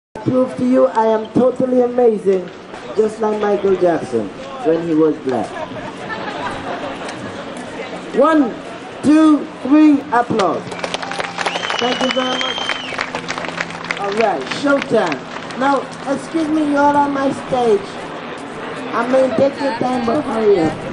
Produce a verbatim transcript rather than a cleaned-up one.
Prove to you I am totally amazing, just like Michael Jackson when he was black. One, two, three, applause. Thank you very much. Alright, showtime. Now, excuse me, you're on my stage. I mean, take your time, but hurry up.